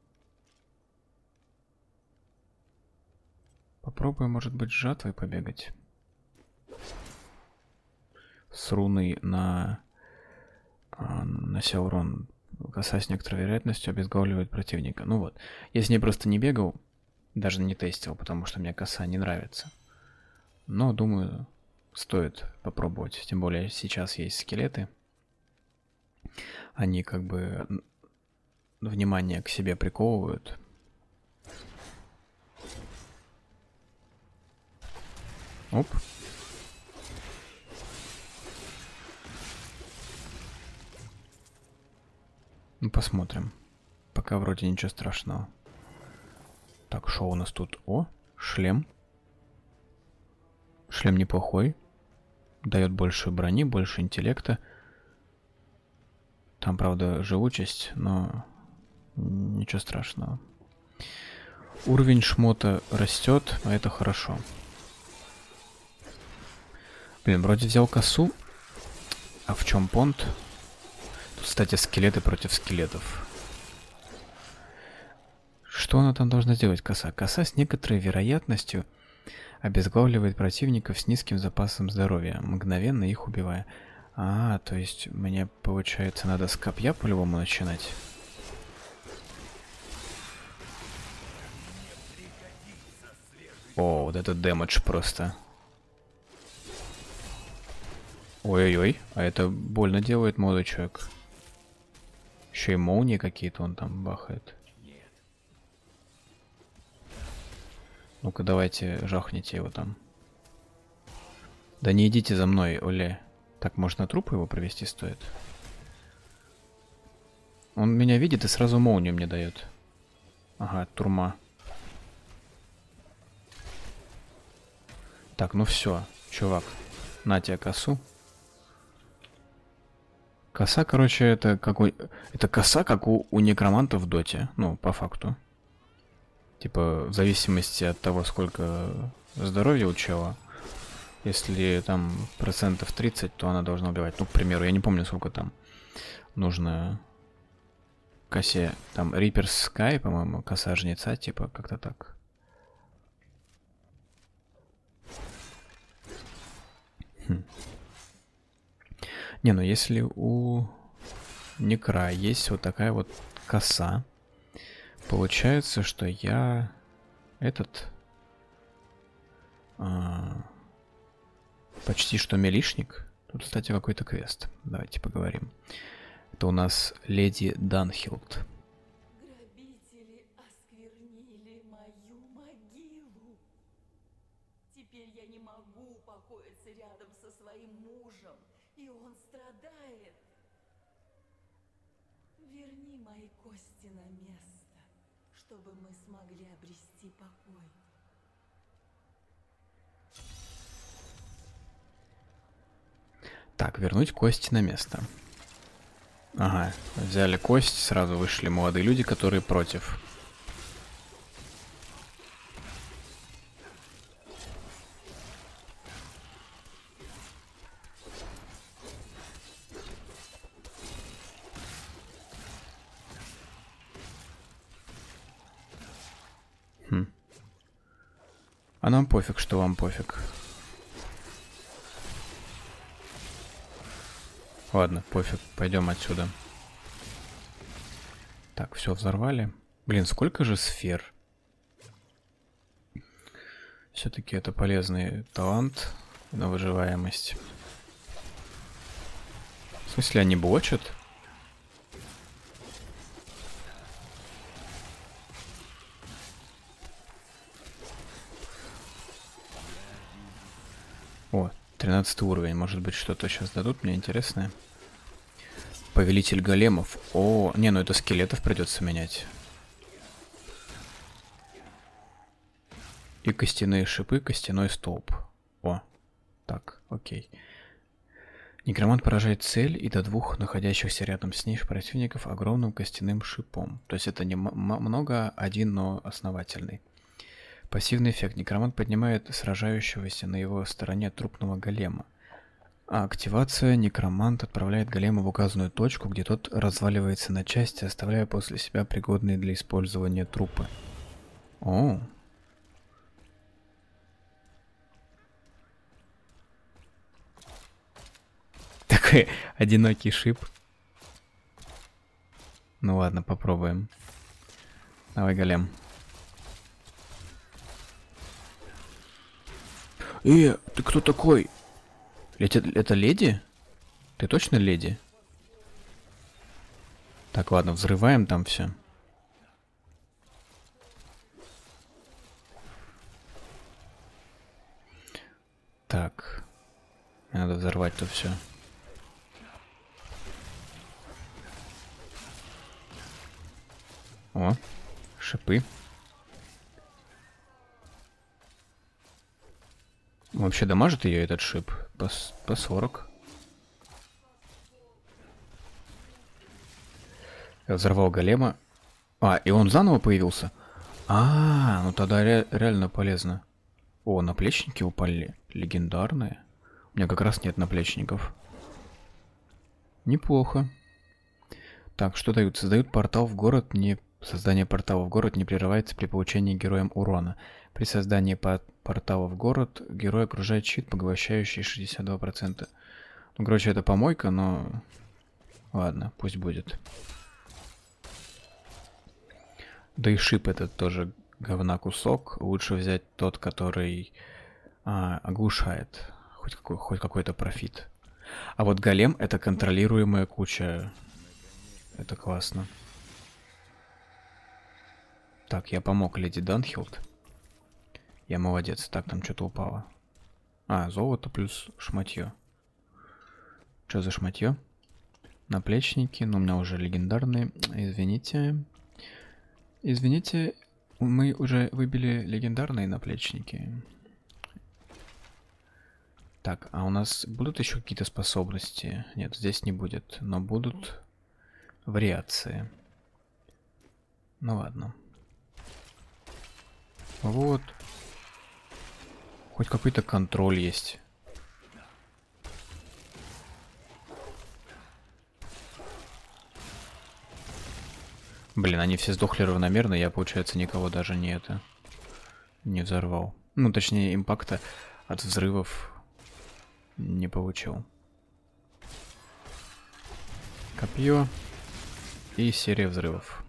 A: Попробую, может быть, с жатвой побегать. С руной на... Нанося урон. Коса с некоторой вероятностью обезглавливает противника. Ну вот. Я с ней просто не бегал. Даже не тестил, потому что мне коса не нравится. Но, думаю, стоит попробовать. Тем более сейчас есть скелеты. Они как бы внимание к себе приковывают. Оп. Ну, посмотрим. Пока вроде ничего страшного. Так, что у нас тут? О, шлем. Шлем неплохой. Дает больше брони, больше интеллекта. Там, правда, живучесть, но ничего страшного. Уровень шмота растет, а это хорошо. Блин, вроде взял косу. А в чем понт? Тут, кстати, скелеты против скелетов. Что она там должна делать, коса? Коса с некоторой вероятностью обезглавливает противников с низким запасом здоровья, мгновенно их убивая. А, то есть мне, получается, надо с копья по-любому начинать. О, вот этот дэмэдж просто. Ой-ой-ой, а это больно делает, молодой человек. Еще и молнии какие-то он там бахает. Ну-ка, давайте жахните его там. Да не идите за мной, Оле. Так, может, на труп его провести стоит? Он меня видит и сразу молнию мне дает. Ага, турма. Так, ну все, чувак. На тебе косу. Коса, короче, это какой... Это коса, как у, у некроманта в доте. Ну, по факту. Типа, в зависимости от того, сколько здоровья у чела. Если там процентов тридцать, то она должна убивать. Ну, к примеру, я не помню, сколько там нужно косе. Там Reaper's Sky, по-моему, коса жнеца, типа, как-то так. Хм. Не, ну если у Некра есть вот такая вот коса, получается, что я этот а, почти что милишник. Тут, кстати, какой-то квест. Давайте поговорим. Это у нас леди Данхилд.
B: Грабители осквернили мою могилу. Теперь я не могу упокоиться рядом со своим мужем, и он страдает. Верни мои кости на место, чтобы мы смогли обрести покой.
A: Так, вернуть кости на место. Ага, взяли кость, сразу вышли молодые люди, которые против. Хм. А нам пофиг, что вам пофиг. Ладно, пофиг, пойдем отсюда. Так, все взорвали. Блин, сколько же сфер? Все-таки это полезный талант на выживаемость. В смысле, они блочат? О, тринадцатый уровень. Может быть, что-то сейчас дадут мне интересное. Повелитель големов. О, не, ну это скелетов придется менять. И костяные шипы, костяной столб. О, так, окей. Некромант поражает цель и до двух находящихся рядом с ней противников огромным костяным шипом. То есть это не много, один, но основательный. Пассивный эффект. Некромант поднимает сражающегося на его стороне трупного голема. А активация. Некромант отправляет голема в указанную точку, где тот разваливается на части, оставляя после себя пригодные для использования трупы. О. Такой одинокий шип. Ну ладно, попробуем. Давай, голем. Э, ты кто такой? Это, это леди? Ты точно леди? Так, ладно, взрываем там все. Так. Надо взорвать тут все. О, шипы. Вообще дамажит ее этот шип по, по сорок. Я взорвал голема. А, и он заново появился? А, ну тогда ре реально полезно. О, наплечники упали. Легендарные. У меня как раз нет наплечников. Неплохо. Так, что дают? Создают портал в город. Не... Создание портала в город не прерывается при получении героем урона. При создании по портала в город герой окружает щит, поглощающий шестьдесят два процента. Ну, короче, это помойка, но... Ладно, пусть будет. Да и шип этот тоже говна кусок. Лучше взять тот, который а, оглушает. Хоть, какой, хоть какой-то профит. А вот голем — это контролируемая куча. Это классно. Так, я помог леди Данхилд. Я молодец. Так, там что-то упало. А, золото плюс шматье. Что за шматье? Наплечники. Но у меня уже легендарные. Извините. Извините, мы уже выбили легендарные наплечники. Так, а у нас будут еще какие-то способности? Нет, здесь не будет. Но будут вариации. Ну ладно. Вот. Хоть какой-то контроль есть. Блин, они все сдохли равномерно, я, получается, никого даже не это... не взорвал. Ну, точнее, импакта от взрывов не получил. Копье и серия взрывов.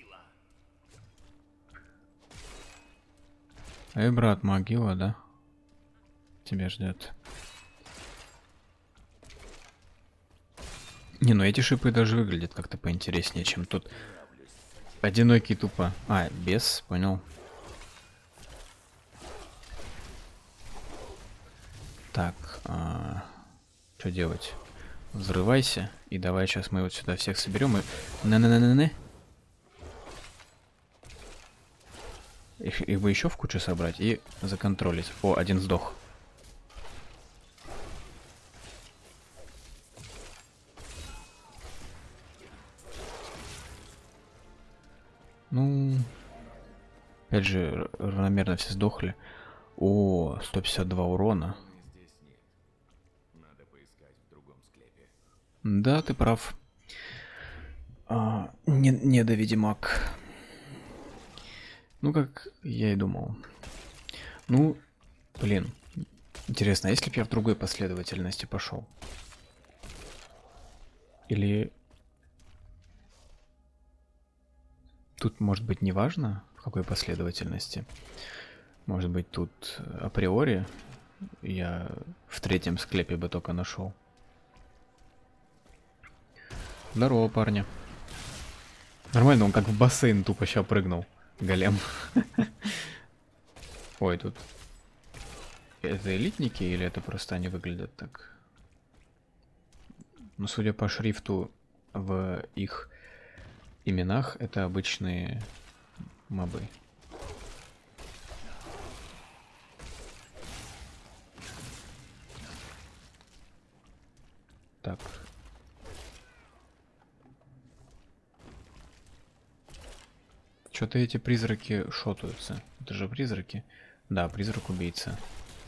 A: Эй, брат, могила, да? Тебя ждет. Не, ну эти шипы даже выглядят как-то поинтереснее, чем тут. Одинокий тупо. А, бес, понял. Так, а, что делать? Взрывайся. И давай сейчас мы вот сюда всех соберем и... Не-не-не-не-не. Их, их бы еще в кучу собрать и законтролить. О, один сдох. Ну, опять же, равномерно все сдохли. О, сто пятьдесят два урона.
D: Надо поискать в другом склепе.
A: Да, ты прав. А, не, не да, ведьмак. Ну, как я и думал. Ну, блин. Интересно, а если бы я в другой последовательности пошел? Или... Тут, может быть, не важно, в какой последовательности. Может быть, тут априори я в третьем склепе бы только нашел. Здорово, парни. Нормально, он как в бассейн тупо ща прыгнул. Голем. Ой, тут... Это элитники или это просто они выглядят так? Ну, судя по шрифту в их именах, это обычные мобы. Так. Что-то эти призраки шотаются. Это же призраки. Да, призрак-убийца.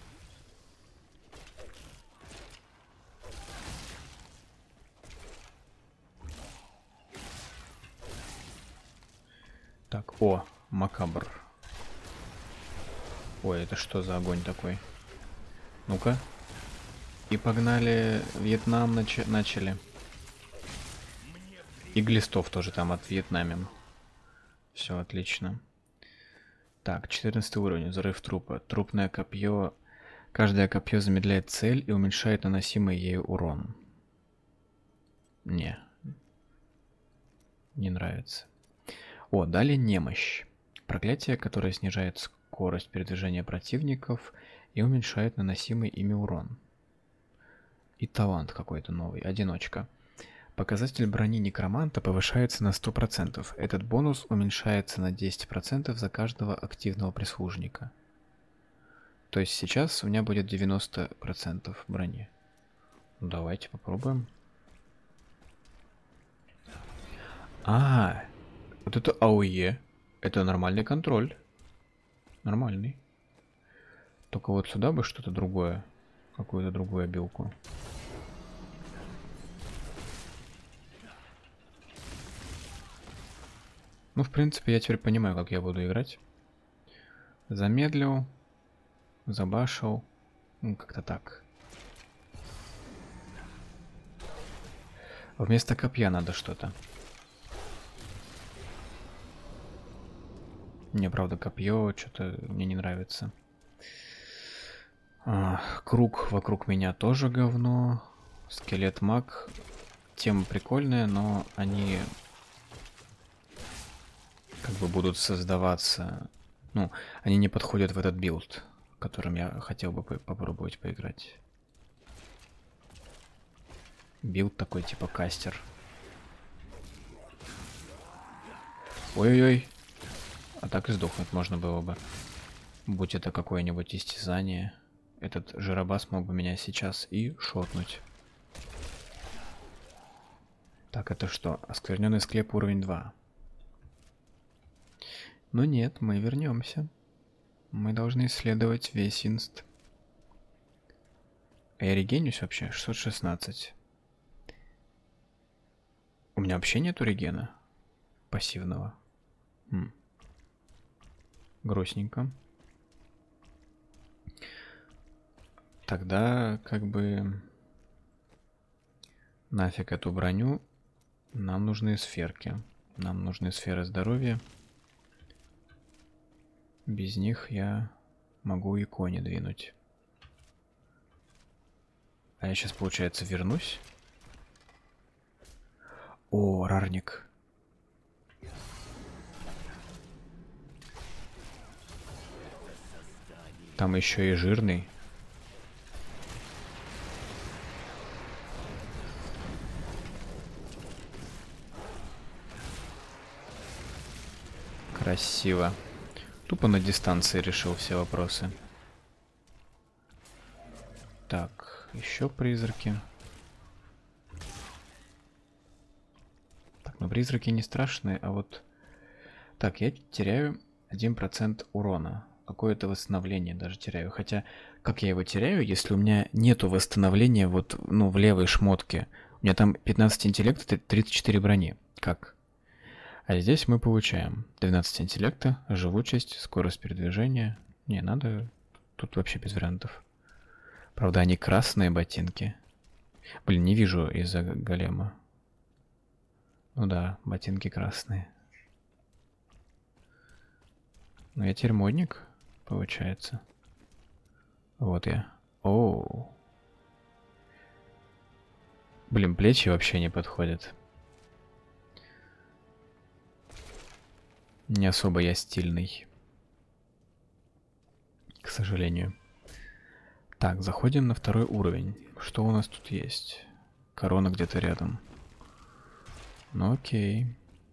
A: Так, о, макабр. Ой, это что за огонь такой? Ну-ка. И погнали. Вьетнам нач начали. И глистов тоже там от Вьетнамем. Все отлично. Так, четырнадцатый уровень. Взрыв трупа. Трупное копье. Каждое копье замедляет цель и уменьшает наносимый ею урон. Не. Не нравится. О, далее немощь. Проклятие, которое снижает скорость передвижения противников и уменьшает наносимый ими урон. И талант какой-то новый. Одиночка. Показатель брони некроманта повышается на сто процентов. Этот бонус уменьшается на десять процентов за каждого активного прислужника. То есть сейчас у меня будет девяносто процентов брони. Ну, давайте попробуем. А, вот это АОЕ. Это нормальный контроль. Нормальный. Только вот сюда бы что-то другое. Какую-то другую обилку. Ну, в принципе, я теперь понимаю, как я буду играть. Замедлил. Забашил. Ну, как-то так. Вместо копья надо что-то. Мне, правда, копье что-то мне не нравится. А, круг вокруг меня тоже говно. Скелет маг. Тема прикольная, но они как бы будут создаваться... Ну, они не подходят в этот билд, которым я хотел бы попробовать поиграть. Билд такой, типа кастер. Ой-ой-ой. А так и сдохнуть можно было бы. Будь это какое-нибудь истязание. Этот жиробас мог бы меня сейчас и шотнуть. Так, это что? Оскверненный склеп уровень два. Но нет, мы вернемся. Мы должны исследовать весь инст. А я регенюсь вообще? шестьсот шестнадцать. У меня вообще нету регена пассивного. Хм. Грустненько. Тогда как бы нафиг эту броню. Нам нужны сферки. Нам нужны сферы здоровья. Без них я могу и кони двинуть. А я сейчас, получается, вернусь. О, рарник. Там еще и жирный. Красиво. Тупо на дистанции решил все вопросы. Так, еще призраки. Так, ну призраки не страшные, а вот... Так, я теряю один процент урона. Какое-то восстановление даже теряю. Хотя, как я его теряю, если у меня нету восстановления вот, ну, в левой шмотке? У меня там пятнадцать интеллекта, тридцать четыре брони. Как? А здесь мы получаем двенадцать интеллекта, живучесть, скорость передвижения. Не, надо... Тут вообще без вариантов. Правда, они красные ботинки. Блин, не вижу из-за голема. Ну да, ботинки красные. Но я теперь модник. получается. Вот я. Оу. Блин, плечи вообще не подходят. Не особо я стильный. К сожалению. Так, заходим на второй уровень. Что у нас тут есть? Корона где-то рядом. Ну окей.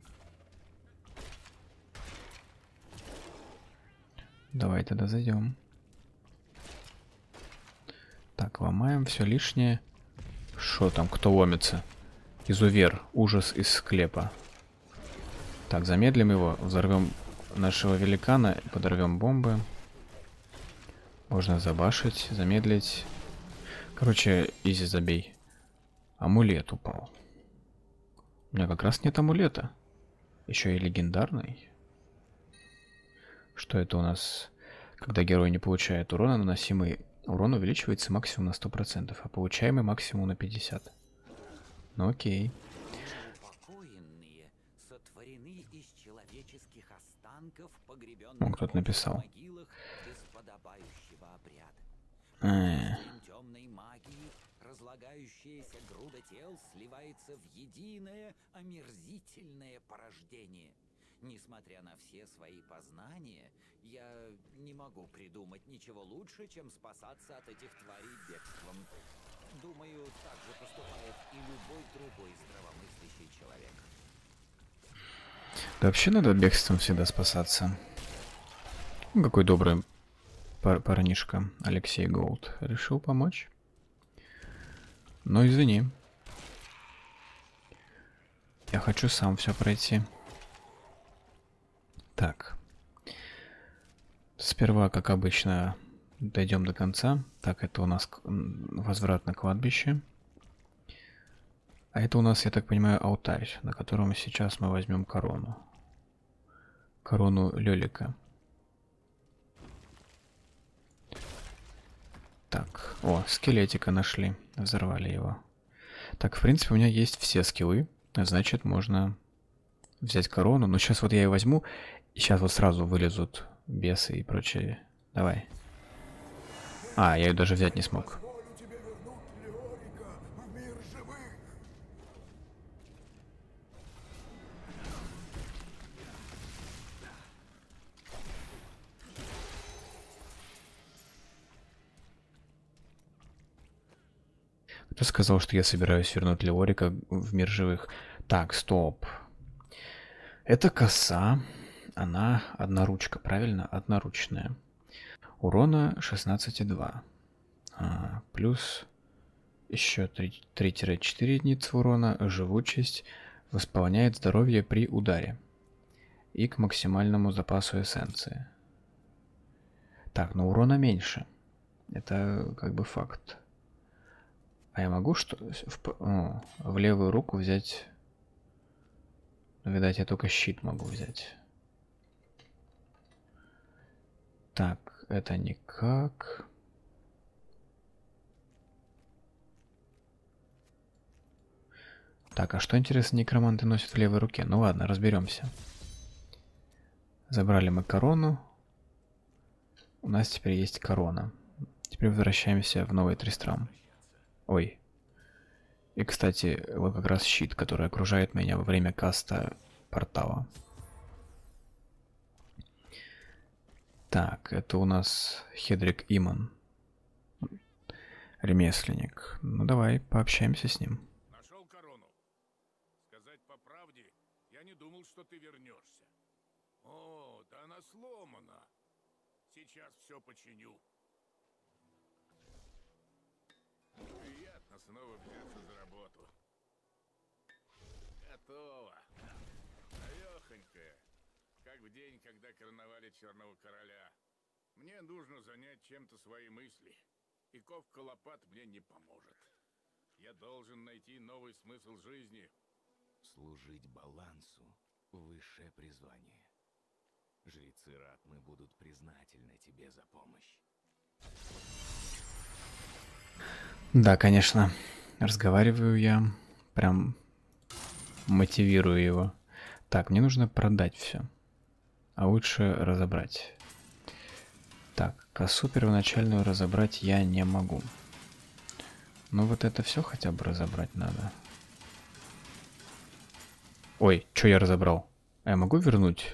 A: Давай тогда зайдем. Так, ломаем все лишнее. Что там, кто ломится? Изувер, ужас из склепа. Так, замедлим его, взорвем нашего великана, подорвем бомбы. Можно забашить, замедлить. Короче, изи забей. Амулет упал. У меня как раз нет амулета. Еще и легендарный. Что это у нас? Когда герой не получает урона, наносимый урон увеличивается максимум на сто процентов, а получаемый максимум на пятьдесят процентов. Ну окей.
E: Сотворены из человеческих останков, погребенных
A: О, кто-то написал.
E: в могилах без подобающего обряда.
A: А-а-а.
E: Темной магии разлагающаяся груда тел сливается в единое омерзительное порождение. Несмотря на все свои познания, я не могу придумать ничего лучше, чем спасаться от этих тварей бегством. Думаю, так же поступает и любой другой здравомыслящий человек.
A: Да вообще надо бегством всегда спасаться. Ну, какой добрый пар парнишка Алексей Голд решил помочь. Но извини. Я хочу сам все пройти. Так. Сперва, как обычно, дойдем до конца. Так, это у нас возврат на кладбище. А это у нас, я так понимаю, алтарь, на котором сейчас мы возьмем корону. Корону Лёлика. Так, о, скелетика нашли. Взорвали его. Так, в принципе, у меня есть все скиллы. Значит, можно взять корону. Но сейчас вот я ее возьму. И сейчас вот сразу вылезут бесы и прочее. Давай. А, я ее даже взять не смог. Кто сказал, что я собираюсь вернуть Леорика в мир живых? Так, стоп. Это коса. Она одноручка, правильно? Одноручная. Урона шестнадцать и два. А, плюс еще три-четыре единицы урона. Живучесть. Восполняет здоровье при ударе. И к максимальному запасу эссенции. Так, но урона меньше. Это как бы факт. А я могу что в, о, в левую руку взять? Ну, видать, я только щит могу взять. Так, это никак. Так, а что, интересно, некроманты носят в левой руке? Ну ладно, разберемся. Забрали мы корону. У нас теперь есть корона. Теперь возвращаемся в новый Тристрам. Ой. И, кстати, вот как раз щит, который окружает меня во время каста портала. Так, это у нас Хедрик Иман. Ремесленник. Ну давай, пообщаемся с ним.
C: Нашел корону. Сказать по правде, я не думал, что ты вернешься. О, да она сломана. Сейчас все починю. Приятно снова взяться за работу. Готово. Навехонькая. Как в день, когда короновали Черного Короля. Мне нужно занять чем-то свои мысли. И ковка лопат мне не поможет. Я должен найти новый смысл жизни.
D: Служить балансу — высшее призвание. Жрецы Ратмы будут признательны тебе за помощь.
A: Да, конечно. Разговариваю я. Прям мотивирую его. Так, мне нужно продать все. А лучше разобрать. Косу первоначальную разобрать я не могу. Но вот это все хотя бы разобрать надо. Ой, что я разобрал? А я могу вернуть?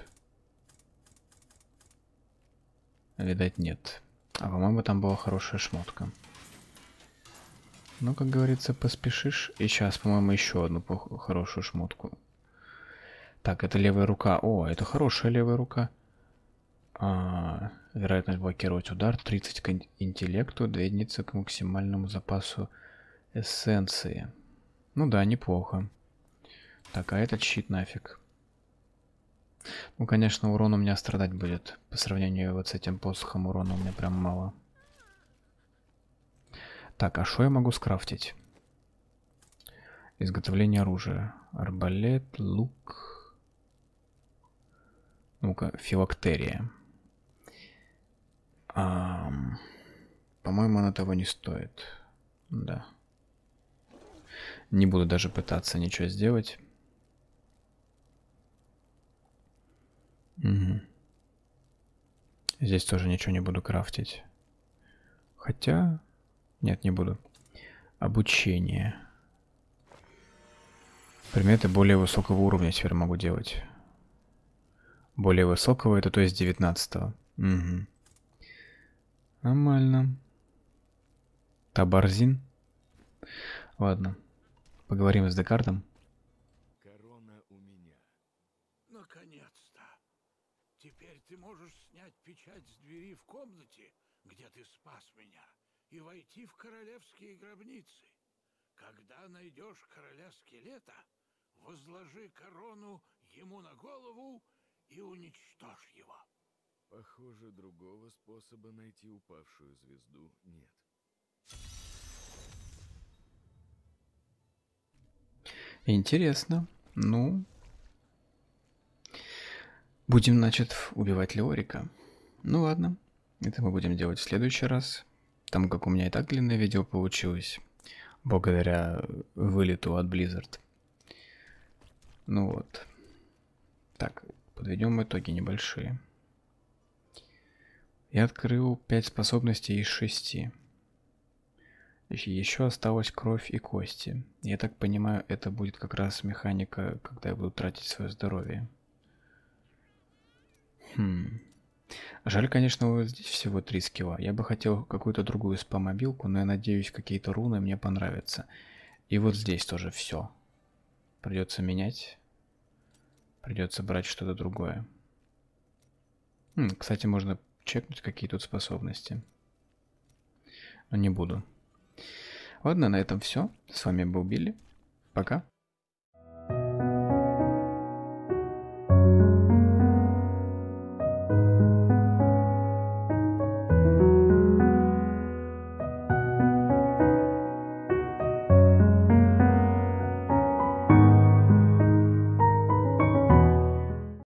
A: Видать, нет. А по-моему, там была хорошая шмотка. Ну, как говорится, поспешишь. И сейчас, по-моему, еще одну хорошую шмотку. Так, это левая рука. О, это хорошая левая рука. А, вероятность блокировать удар тридцать к интеллекту, две единицы к максимальному запасу эссенции. Ну да, неплохо. Так, а этот щит нафиг. Ну, конечно, урон у меня страдать будет. По сравнению вот с этим посохом урона у меня прям мало. Так, а что я могу скрафтить? Изготовление оружия. Арбалет, лук. Ну-ка, филактерия. А, по-моему, она того не стоит. Да. Не буду даже пытаться ничего сделать. Угу. Здесь тоже ничего не буду крафтить. Хотя... Нет, не буду. Обучение. Предметы более высокого уровня теперь могу делать. Более высокого, это то есть девятнадцатого. Угу. Нормально. Табарзин. Ладно. Поговорим с Декартом.
D: Корона у меня.
C: Наконец-то. Теперь ты можешь снять печать с двери в комнате, где ты спас меня, и войти в королевские гробницы. Когда найдешь короля скелета, возложи корону ему на голову и уничтожь его.
D: Похоже, другого способа найти упавшую звезду нет.
A: Интересно. Ну, будем, значит, убивать Леорика. Ну ладно, это мы будем делать в следующий раз. Там как у меня и так длинное видео получилось, благодаря вылету от Blizzard. Ну вот. Так, подведем итоги небольшие. Я открыл пять способностей из шести. Еще осталась кровь и кости. Я так понимаю, это будет как раз механика, когда я буду тратить свое здоровье. Хм. Жаль, конечно, вот здесь всего три скилла. Я бы хотел какую-то другую спам-мобилку, но я надеюсь, какие-то руны мне понравятся. И вот здесь тоже все. Придется менять. Придется брать что-то другое. Хм, кстати, можно чекнуть, какие тут способности. Но не буду. Ладно, на этом все. С вами был Билли. Пока.